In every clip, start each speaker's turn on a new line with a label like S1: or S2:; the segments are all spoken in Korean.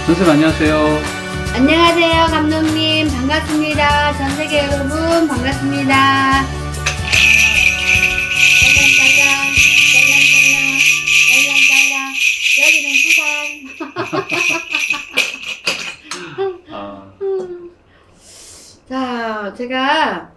S1: 선생님 안녕하세요.
S2: 안녕하세요 감독님 반갑습니다. 전세계 여러분 반갑습니다. 짤랑짤랑 여기는 부산. 자, 제가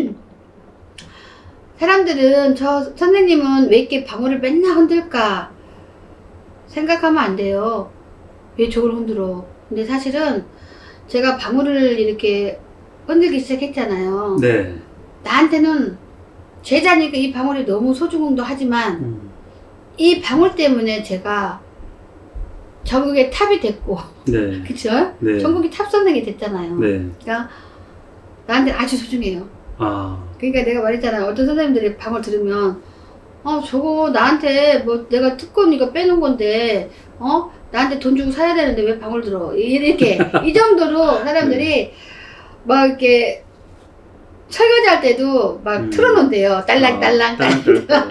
S2: 사람들은 저 선생님은 왜 이렇게 방울을 맨날 흔들까 생각하면 안 돼요. 왜 저걸 흔들어? 근데 사실은 제가 방울을 이렇게 흔들기 시작했잖아요.
S1: 네.
S2: 나한테는 제자니까 이 방울이 너무 소중도 하지만 이 방울 때문에 제가 전국의 탑이 됐고,
S1: 네.
S2: 그쵸?
S1: 네.
S2: 전국의 탑 선생이 됐잖아요.
S1: 네.
S2: 그러니까 나한테 아주 소중해요. 그러니까 내가 말했잖아요. 어떤 선생님들이 방울 들으면 저거 나한테 뭐 내가 특권 이거 빼놓은 건데 나한테 돈 주고 사야 되는데 왜 방울 들어 이렇게 이 정도로 사람들이 막 이렇게 설거지 할 때도 막 틀어놓는데요. 딸랑딸랑 딸랑딸랑.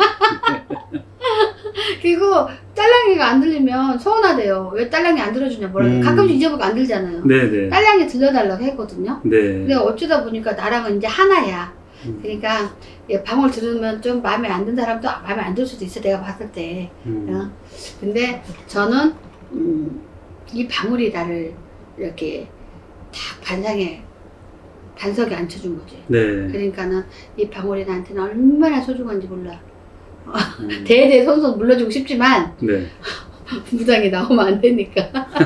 S2: 그리고 딸랑이가 안 들리면 서운하대요. 왜 딸랑이 안 들어주냐 뭐라 가끔씩 잊어보고 안 들잖아요.
S1: 네네.
S2: 딸랑이 들려달라고 했거든요.
S1: 네.
S2: 근데 어쩌다 보니까 나랑은 이제 하나야. 그러니까 방울 들으면 좀 마음에 안 든 사람도 마음에 안 들 수도 있어. 내가 봤을 때. 근데 저는 이 방울이 나를 이렇게 딱 반석에 앉혀준 거지.
S1: 네.
S2: 그러니까는 이 방울이 나한테는 얼마나 소중한지 몰라. 대대손손 물러주고 싶지만
S1: 네.
S2: 무당이 나오면 안 되니까.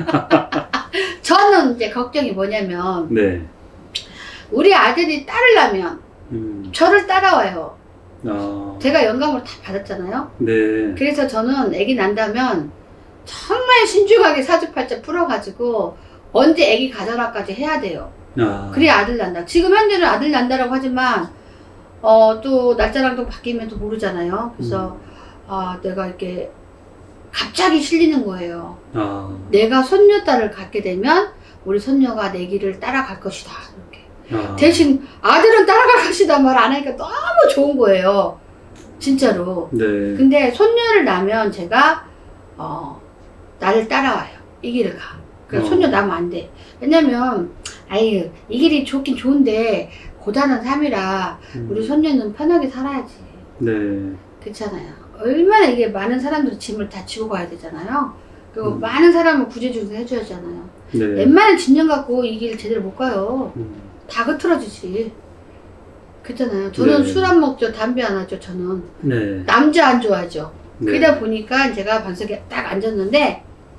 S2: 저는 이제 걱정이 뭐냐면
S1: 네.
S2: 우리 아들이 딸을 낳으면 저를 따라와요. 제가 영감을 다 받았잖아요.
S1: 네.
S2: 그래서 저는 아기 난다면 정말 신중하게 사주팔자 풀어가지고 언제 아기 가져라까지 해야 돼요. 그래야 아들 난다. 지금 현재는 아들 난다라고 하지만 또 날짜랑도 바뀌면 또 모르잖아요. 그래서 내가 이렇게 갑자기 실리는 거예요. 내가 손녀딸을 갖게 되면 우리 손녀가 내 길을 따라갈 것이다. 이렇게. 대신 아들은 따라갈 것이다 말 안 하니까 너무 좋은 거예요. 진짜로.
S1: 네.
S2: 근데 손녀를 낳으면 제가 나를 따라와요. 이 길을 가. 그러니까 손녀 낳으면 안 돼. 왜냐면 아유 이 길이 좋긴 좋은데 고단한 삶이라 우리 손녀는 편하게 살아야지.
S1: 네.
S2: 그렇잖아요. 얼마나 이게 많은 사람들이 짐을 다 지고 가야 되잖아요. 그리고 많은 사람을 구제중세 해줘야잖아요.
S1: 네.
S2: 웬만한 진영 갖고 이 길 제대로 못 가요. 다 흐트러지지. 그렇잖아요. 저는
S1: 네.
S2: 술 안 먹죠. 담배 안 하죠. 저는.
S1: 네.
S2: 남자 안 좋아하죠.
S1: 네.
S2: 그러다 보니까 제가 반석에 딱 앉았는데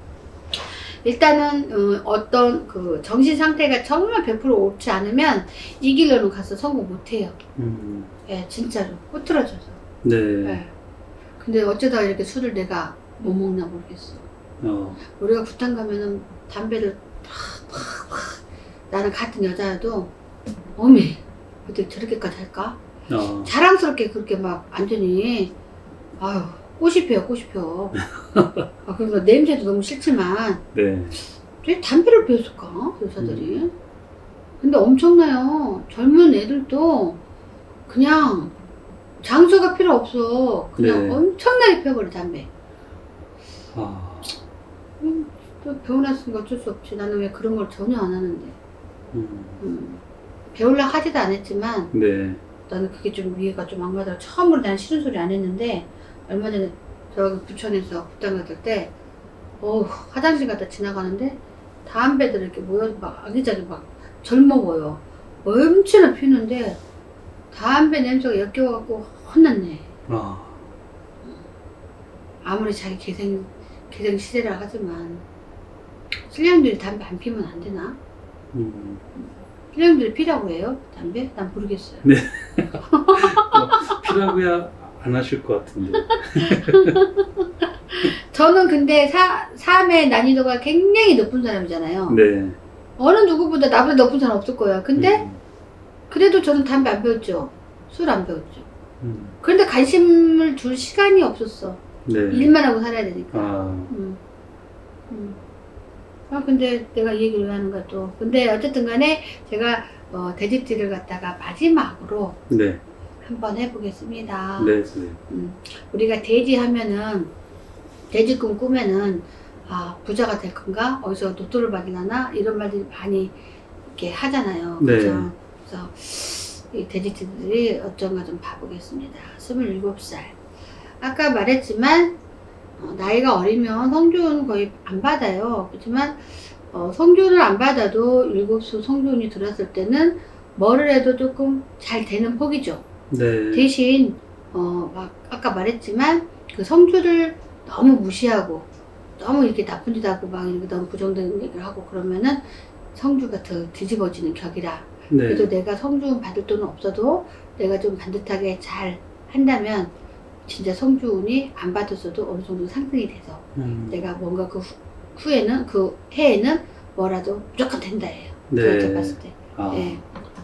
S2: 일단은 어떤 그 정신 상태가 정말 100% 옳지 않으면 이 길로는 가서 성공 못 해요. 예, 진짜로 흐트러져서.
S1: 네.
S2: 예. 근데 어쩌다 이렇게 술을 내가 못 먹나 모르겠어. 우리가 구탄 가면은 담배를 팍팍팍 나는 같은 여자여도 어메 어떻게 저렇게까지 할까? 자랑스럽게 그렇게 막 완전히 아유 꽃이 펴요 꽃이 펴. 그래서 냄새도 너무 싫지만
S1: 네.
S2: 왜 담배를 피웠을까 여자들이? 근데 엄청나요. 젊은 애들도 그냥 장소가 필요 없어. 그냥
S1: 네.
S2: 엄청나게 펴버려 담배. 또 배워놨으니까 어쩔 수 없지. 나는 왜 그런 걸 전혀 안 하는데. 배우려고 하지도 않았지만
S1: 네.
S2: 나는 그게 좀 위에가 좀 안 가더라. 처음으로 난 싫은 소리 안 했는데 얼마 전에 저기 부천에서 부당 갔을 때 화장실 갔다 지나가는데 담배들 이렇게 모여서 막 아기자기 막 젊어 보여. 엄청나 피우는데 담배 냄새가 역겨워갖고 혼났네. 아무리 자기 개생 시대라 하지만 신령들이 담배 안 피우면 안 되나? 신령들이 피라고 해요? 담배? 난 모르겠어요.
S1: 네. 피라고야 안 하실 것 같은데.
S2: 저는 근데 삶의 난이도가 굉장히 높은 사람이잖아요.
S1: 네.
S2: 어느 누구보다 나보다 높은 사람 없을 거예요. 근데 그래도 저는 담배 안 배웠죠. 술 안 배웠죠. 그런데 관심을 줄 시간이 없었어.
S1: 네.
S2: 일만 하고 살아야 되니까. 근데 내가 이 얘기를 왜 하는 거야 또. 근데 어쨌든 간에 제가 돼지띠를 갖다가 마지막으로
S1: 네.
S2: 한번 해보겠습니다.
S1: 네. 네.
S2: 우리가 돼지 하면은 돼지꿈 꾸면은 아, 부자가 될 건가? 어디서 로또를 받으려나? 이런 말들이 많이 이렇게 하잖아요.
S1: 네.
S2: 그죠? 그래서 이 돼지들이 어쩐가 좀 봐보겠습니다. 27살. 아까 말했지만 나이가 어리면 성조는 거의 안 받아요. 그렇지만 성조를 안 받아도 7수 성조운이 들었을 때는 뭐를 해도 조금 잘 되는 폭이죠.
S1: 네.
S2: 대신 막 아까 말했지만 그 성조를 너무 무시하고 너무 이렇게 나쁜 짓 하고 막 이렇게 너무 부정적인 얘기를 하고 그러면은 성주가 더 뒤집어지는 격이라.
S1: 네.
S2: 그래도 내가 성주 받을 돈은 없어도 내가 좀 반듯하게 잘 한다면 진짜 성주운이 안 받았어도 어느 정도 상승이 돼서 내가 뭔가 그 후에는 그 해에는 뭐라도 무조건 된다예요.
S1: 네.
S2: 그렇게 봤을 때.
S1: 아.
S2: 네.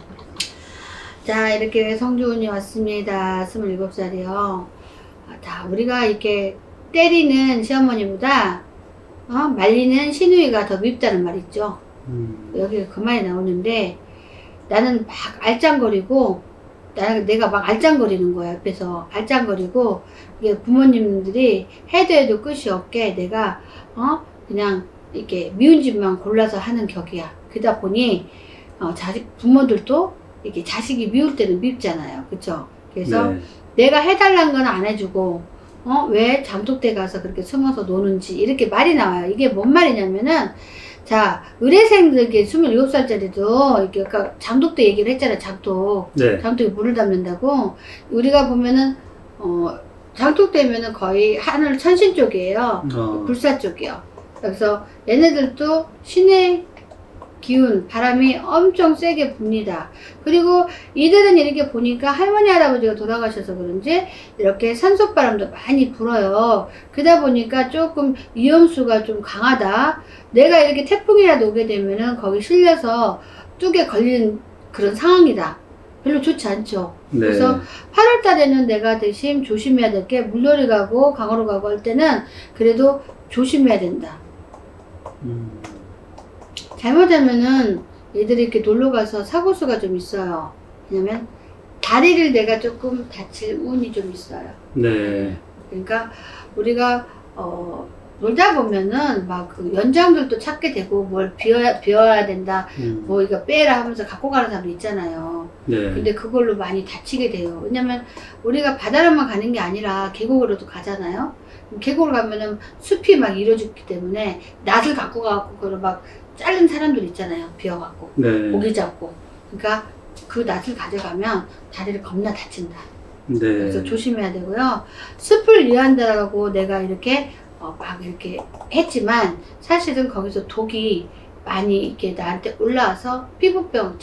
S2: 자, 이렇게 성주운이 왔습니다. 27살이요. 자, 우리가 이렇게 때리는 시어머니보다 말리는 시누이가 더 밉다는 말 있죠. 여기 그 말이 나오는데 나는 막 알짱거리고 내가 막 알짱거리는 거야. 옆에서 알짱거리고 이게 부모님들이 해도 끝이 없게 내가 그냥 이렇게 미운 집만 골라서 하는 격이야. 그러다 보니 부모들도 이렇게 자식이 미울 때는 밉잖아요. 그쵸? 그래서
S1: 네.
S2: 내가 해달라는 건 안 해주고 왜 장독대 가서 그렇게 숨어서 노는지 이렇게 말이 나와요. 이게 뭔 말이냐면은 자, 의뢰생들에게 27살짜리도 이렇게 아까 장독대 얘기를 했잖아요. 장독.
S1: 네.
S2: 장독에 물을 담는다고. 우리가 보면은 장독대면은 거의 하늘 천신 쪽이에요. 불사 쪽이요. 그래서 얘네들도 신의 기운, 바람이 엄청 세게 붑니다. 그리고 이들은 이렇게 보니까 할머니, 할아버지가 돌아가셔서 그런지 이렇게 산소바람도 많이 불어요. 그러다 보니까 조금 위험수가 좀 강하다. 내가 이렇게 태풍이라도 오게 되면은 거기 실려서 뚝에 걸리는 그런 상황이다. 별로 좋지 않죠.
S1: 네.
S2: 그래서 8월 달에는 내가 대신 조심해야 될 게 물놀이 가고 강화로 가고 할 때는 그래도 조심해야 된다. 잘못하면은 얘들이 이렇게 놀러 가서 사고수가 좀 있어요. 왜냐면 다리를 내가 조금 다칠 운이 좀 있어요.
S1: 네.
S2: 그러니까 우리가 놀다 보면은 막 그 연장들도 찾게 되고 뭘 비워야 된다. 뭐 이거 빼라 하면서 갖고 가는 사람 있잖아요.
S1: 네.
S2: 근데 그걸로 많이 다치게 돼요. 왜냐면 우리가 바다로만 가는 게 아니라 계곡으로도 가잖아요. 계곡을 가면은 숲이 막 이루어지기 때문에 낫을 갖고 가고 그걸 막 자른 사람들 있잖아요. 비워갖고
S1: 네.
S2: 고기 잡고. 그러니까 그 낫을 가져가면 다리를 겁나 다친다.
S1: 네.
S2: 그래서 조심해야 되고요. 숲을 위한다라고 내가 이렇게 막 이렇게 했지만 사실은 거기서 독이 많이 이렇게 나한테 올라와서 피부병,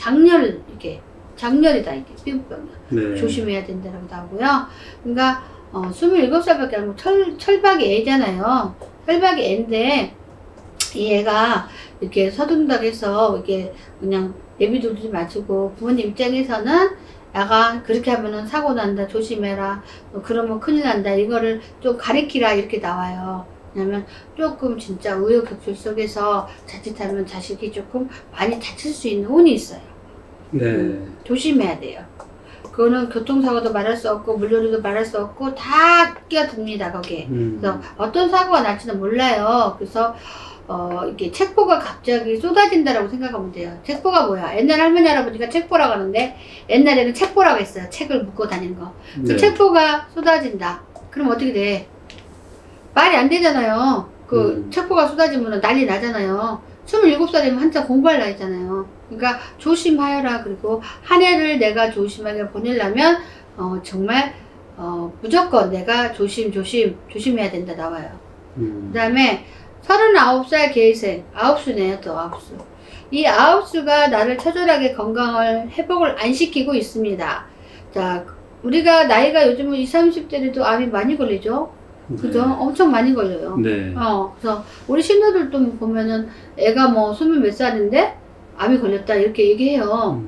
S2: 장열이다 이게 피부병이야.
S1: 네.
S2: 조심해야 된다라고 나오고요. 그러니까 27살밖에 아니고 철박이 애잖아요. 철박이 애인데 이 애가 이렇게 서둔다해서 이렇게 그냥 내비두지 마시고 부모님 입장에서는 야가 그렇게 하면은 사고 난다 조심해라 그러면 큰일 난다 이거를 좀 가리키라 이렇게 나와요. 왜냐면 조금 진짜 우여곡절 속에서 자칫하면 자식이 조금 많이 다칠 수 있는 운이 있어요.
S1: 네.
S2: 조심해야 돼요. 그거는 교통사고도 말할 수 없고 물놀이도 말할 수 없고 다 끼어듭니다 거기에. 그래서 어떤 사고가 날지는 몰라요. 그래서 이게 책보가 갑자기 쏟아진다라고 생각하면 돼요. 책보가 뭐야? 옛날 할머니 할아버지가 책보라고 하는데 옛날에는 책보라고 했어요. 책을 묶고 다니는 거. 그
S1: 네.
S2: 책보가 쏟아진다. 그럼 어떻게 돼? 말이 안 되잖아요. 그 책보가 쏟아지면 난리 나잖아요. 27살이면 한참 공부할 나이잖아요. 그러니까 조심하여라. 그리고 한 해를 내가 조심하게 보내려면 정말 무조건 내가 조심해야 된다 나와요. 그 다음에 39살 계생, 아홉수네요, 또 아홉수. 이 아홉수가 나를 처절하게 건강을 회복을 안 시키고 있습니다. 자, 우리가 나이가 요즘은 20, 30대에도 암이 많이 걸리죠? 그죠?
S1: 네.
S2: 엄청 많이 걸려요.
S1: 네.
S2: 그래서 우리 신우들도 보면은 애가 뭐 20몇 살인데 암이 걸렸다 이렇게 얘기해요.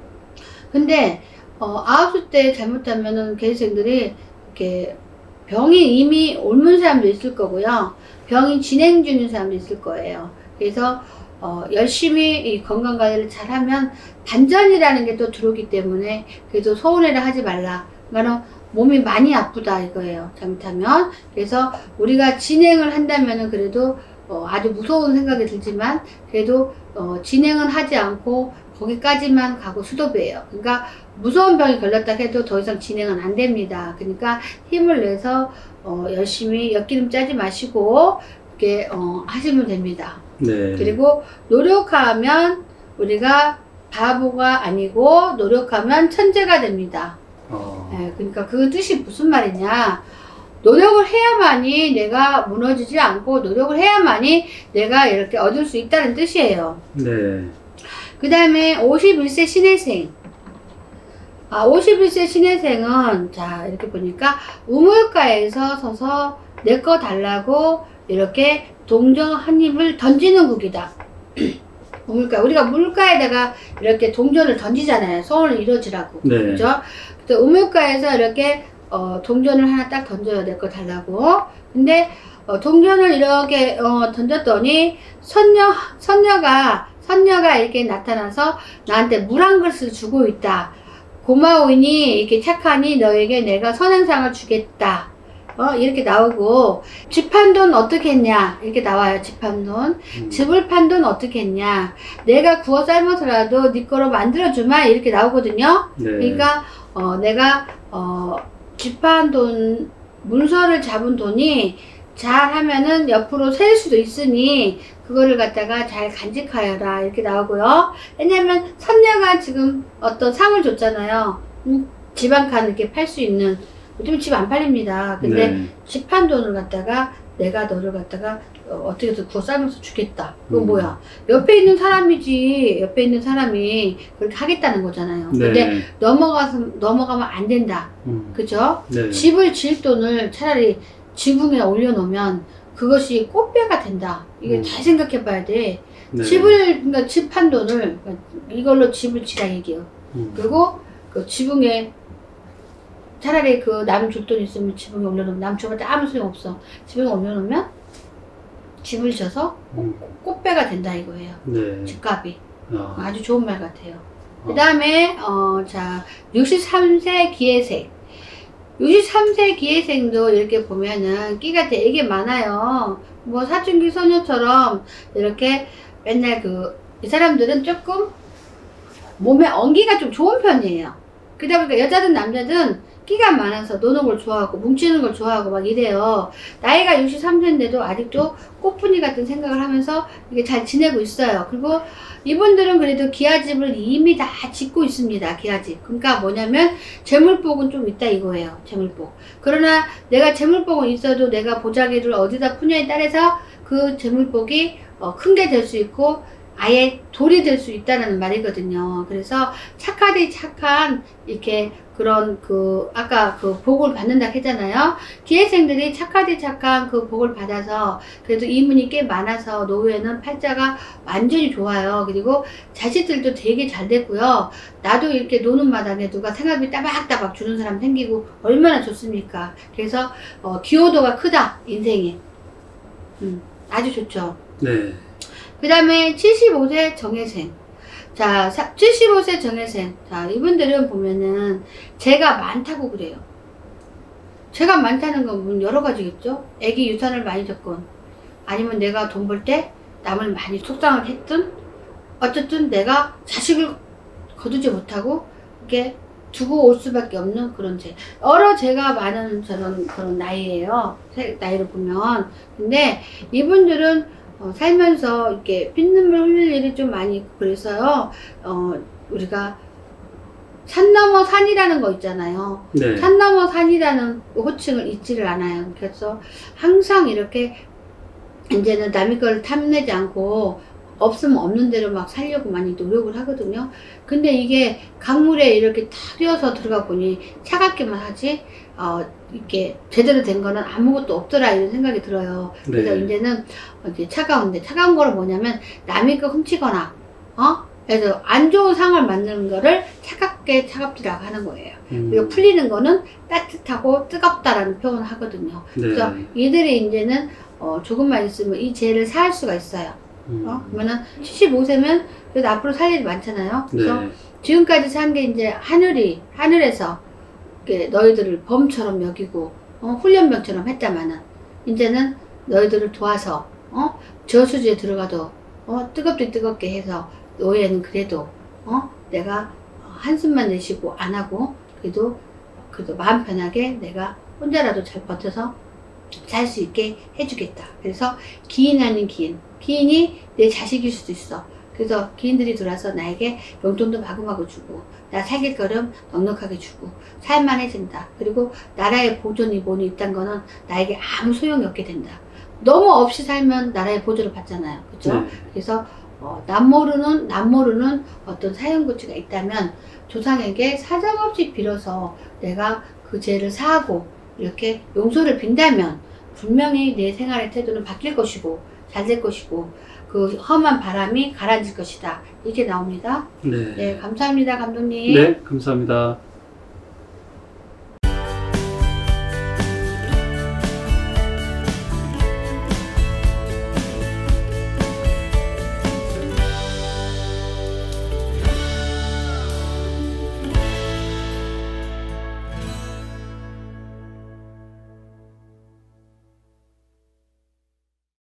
S2: 근데 아홉수 때 잘못하면은 계생들이 이렇게 병이 이미 옮은 사람도 있을 거고요. 병이 진행 중인 사람도 있을 거예요. 그래서 열심히 이 건강관리를 잘하면 반전이라는 게 또 들어오기 때문에 그래도 서운해라 하지 말라. 그러니까 몸이 많이 아프다 이거예요. 잘못하면. 그래서 우리가 진행을 한다면은 그래도 아주 무서운 생각이 들지만 그래도 진행은 하지 않고 거기까지만 가고 스톱이에요. 그러니까 무서운 병이 걸렸다 해도 더 이상 진행은 안 됩니다. 그러니까 힘을 내서 열심히 엿기름 짜지 마시고 이렇게 하시면 됩니다.
S1: 네.
S2: 그리고 노력하면 우리가 바보가 아니고 노력하면 천재가 됩니다. 네, 그러니까 그 뜻이 무슨 말이냐, 노력을 해야만이 내가 무너지지 않고 노력을 해야만이 내가 이렇게 얻을 수 있다는 뜻이에요.
S1: 네.
S2: 그 다음에 51세 신해생. 51세 신해생은 자 이렇게 보니까 우물가에서 서서 내 거 달라고 이렇게 동정 한 입을 던지는 국이다. 우물가, 우리가 물가에다가 이렇게 동전을 던지잖아요. 소원을 이루어지라고.
S1: 네.
S2: 그죠? 그래서 우물가에서 이렇게 동전을 하나 딱 던져요. 내 거 달라고. 근데 동전을 이렇게 던졌더니 선녀가 이렇게 나타나서 나한테 물 한 그릇을 주고 있다. 고마우니 이렇게 착하니 너에게 내가 선행상을 주겠다. 이렇게 나오고, 집 한 돈 어떻게 했냐 이렇게 나와요. 집 한 돈. 집을 판 돈 어떻게 했냐, 내가 구워 삶아서라도 네 거로 만들어주마 이렇게 나오거든요.
S1: 네.
S2: 그러니까 내가 집 한 돈, 문서를 잡은 돈이 잘하면은 옆으로 셀 수도 있으니 그거를 갖다가 잘 간직하여라 이렇게 나오고요. 왜냐면 선녀가 지금 어떤 상을 줬잖아요. 집 한 칸 이렇게 팔 수 있는. 요즘 집 안 팔립니다. 근데
S1: 네.
S2: 집 한 돈을 갖다가 내가 너를 갖다가 어떻게 해서 구워 삶아서 주겠다. 그건 뭐야? 옆에 있는 사람이지. 옆에 있는 사람이 그렇게 하겠다는 거잖아요.
S1: 네.
S2: 근데 넘어가면 안 된다. 그죠?
S1: 네.
S2: 집을 지을 돈을 차라리 지붕에 올려놓으면 그것이 꽃배가 된다. 이게 잘 생각해 봐야 돼.
S1: 네.
S2: 그러니까 집 한 돈을, 이걸로 집을 지라 얘기해요. 그리고 그 지붕에 차라리 그 남 줄 돈 있으면 지붕에 올려놓으면, 남 줘봤자 아무 소용 없어. 지붕에 올려놓으면 집을 져서 꽃배가 된다 이거예요.
S1: 네.
S2: 집값이. 아주 좋은 말 같아요. 그 다음에 자 63세 기해생. 63세 기해생도 이렇게 보면은 끼가 되게 많아요. 뭐 사춘기 소녀처럼 이렇게 맨날 이 사람들은 조금 몸에 엉기가 좀 좋은 편이에요. 그러다 보니까 여자든 남자든 끼가 많아서 노는 걸 좋아하고 뭉치는 걸 좋아하고 막 이래요. 나이가 63세인데도 아직도 꽃분이 같은 생각을 하면서 이게 잘 지내고 있어요. 그리고 이분들은 그래도 기아집을 이미 다 짓고 있습니다. 기아집. 그러니까 뭐냐면 재물복은 좀 있다 이거예요. 재물복. 그러나 내가 재물복은 있어도 내가 보자기를 어디다 푸냐에 따라서 그 재물복이 큰 게 될 수 있고 아예 돌이 될 수 있다는 말이거든요. 그래서 착하디 착한 이렇게 그런 아까 복을 받는다 했잖아요. 기회생들이 착하디 착한 그 복을 받아서 그래도 이문이 꽤 많아서 노후에는 팔자가 완전히 좋아요. 그리고 자식들도 되게 잘 됐고요. 나도 이렇게 노는 마당에 누가 생활비 따박따박 주는 사람 생기고 얼마나 좋습니까? 그래서 기여도가 크다 인생에. 아주 좋죠.
S1: 네.
S2: 그 다음에 75세 정혜생. 자, 75세 정혜생. 자, 이분들은 보면은 재가 많다고 그래요. 재가 많다는 건 여러 가지겠죠? 애기 유산을 많이 줬건, 아니면 내가 돈 벌 때 남을 많이 속상을 했든, 어쨌든 내가 자식을 거두지 못하고 이렇게 두고 올 수밖에 없는 그런 재. 여러 재가 많은 그런 나이예요. 나이를 보면. 근데 이분들은 살면서 이렇게 핏눈물 흘릴 일이 좀 많이 있고 그래서요. 우리가 산 넘어 산이라는 거 있잖아요.
S1: 네.
S2: 산 넘어 산이라는 호칭을 잊지를 않아요. 그래서 항상 이렇게 이제는 남의 걸 탐내지 않고 없으면 없는 대로 막 살려고 많이 노력을 하거든요. 근데 이게 강물에 이렇게 탁 뛰어서 들어가 보니 차갑기만 하지 이렇게 제대로 된 거는 아무것도 없더라 이런 생각이 들어요. 그래서
S1: 네.
S2: 이제는 이제 차가운 거는 뭐냐면 남의 거 훔치거나 그래서 안 좋은 상을 만드는 거를 차갑지라고 하는 거예요. 그리고 풀리는 거는 따뜻하고 뜨겁다라는 표현을 하거든요.
S1: 네.
S2: 그래서 이들이 이제는 조금만 있으면 이 죄를 사할 수가 있어요. 그러면은 75세면 그래도 앞으로 살 일이 많잖아요. 그래서
S1: 네.
S2: 지금까지 산 게 이제 하늘에서 너희들을 범처럼 여기고 훈련병처럼 했다마는 이제는 너희들을 도와서 저수지에 들어가도 뜨겁게 뜨겁게 해서 노예는 그래도 내가 한숨만 내쉬고 안 하고 그래도 마음 편하게 내가 혼자라도 잘 버텨서 살 수 있게 해주겠다. 그래서 기인 아닌 기인이 내 자식일 수도 있어. 그래서 기인들이 들어와서 나에게 용돈도 마구마구 주고 나 살길 거름 넉넉하게 주고 살만해진다. 그리고 나라의 보존이 뭐니 있단 거는 나에게 아무 소용이 없게 된다. 너무 없이 살면 나라의 보조를 받잖아요. 그죠?
S1: 네.
S2: 그래서 남 모르는 어떤 사연구치가 있다면 조상에게 사정없이 빌어서 내가 그 죄를 사하고 이렇게 용서를 빈다면 분명히 내 생활의 태도는 바뀔 것이고 잘 될 것이고 그 험한 바람이 가라앉을 것이다. 이게 나옵니다.
S1: 네.
S2: 네, 감사합니다, 감독님.
S1: 네, 감사합니다.